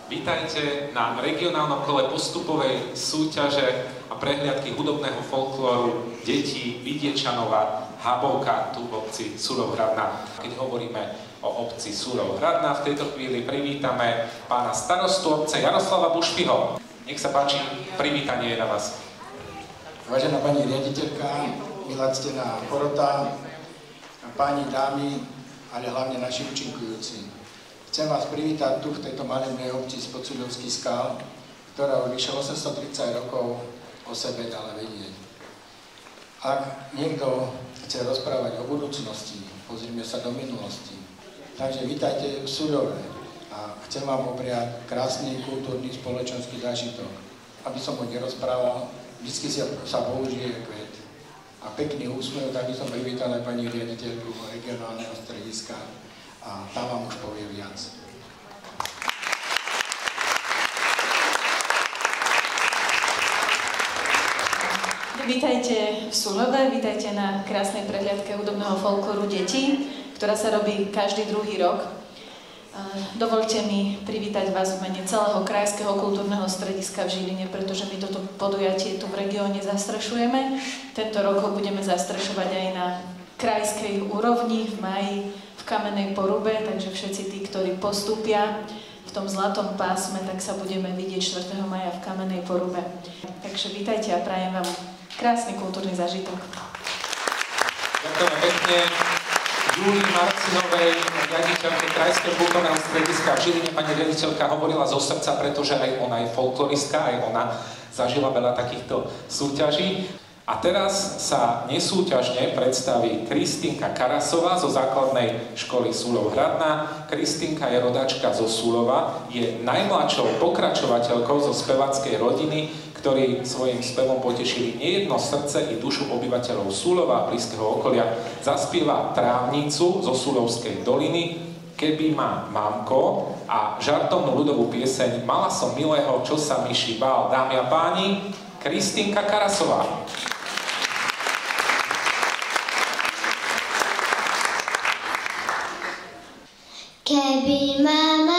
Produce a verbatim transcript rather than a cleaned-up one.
Vítajte na regionálnom kole postupovej súťaže a prehliadky hudobného folklóru detí Vidiečanova Habovka tu v obci Surovhradná. Keď hovoríme o obci Surovhradná, v tejto chvíli privítame pána starostu obce Jaroslava Bušpiho. Nech sa páči, privítanie je na vás. Vážená pani riaditeľka, milá ctená porota, páni, dámy, ale hlavne naši účinkujúci. Chcem vás privítať tu v tejto malej obci spod Cuľovských skál, ktorá už vyše osemstotridsať rokov o sebe dala vedieť. Ak niekto chce rozprávať o budúcnosti, pozrime sa do minulosti. Takže vítajte v Suľove a chcem vám opriať krásny kultúrny spoločenský zážitok. Aby som ho nerozprával, vždy sa použije kvet a pekný úsmev, tak by som privítal aj pani riaditeľku regionálneho strediska a tá vám už povie viac. Vítajte v Suľove, vítajte na krásnej prehliadke hudobného folklóru detí, ktorá sa robí každý druhý rok. Dovoľte mi privítať vás v mene celého Krajského kultúrneho strediska v Žiline, pretože my toto podujatie tu v regióne zastrešujeme. Tento rok ho budeme zastrešovať aj na krajskej úrovni v máji v Kamenej Porube, takže všetci tí, ktorí postúpia v tom zlatom pásme, tak sa budeme vidieť štvrtého mája v Kamenej Porube. Takže vítajte a prajem vám krásny kultúrny zážitok. Ďakujem pekne Júlii Marcinovej, riaditeľke Krajského kultúrneho strediska v Žiline. Pani riaditeľka hovorila zo srdca, pretože aj ona je folkloristka, aj ona zažila veľa takýchto súťaží. A teraz sa nesúťažne predstaví Kristínka Karasová zo základnej školy Suľov-Hradná. Kristínka je rodáčka zo Suľova, je najmladšou pokračovateľkou zo spevackej rodiny, ktorí svojím spevom potešili nejedno srdce i dušu obyvateľov Suľova a blízkeho okolia. Zaspieva Trávnicu zo Suľovskej doliny, Keby ma mamko a žartovnú ľudovú pieseň Mala som milého, čo sa myši bál. Dámy a páni, Kristínka Karasová. Keby ma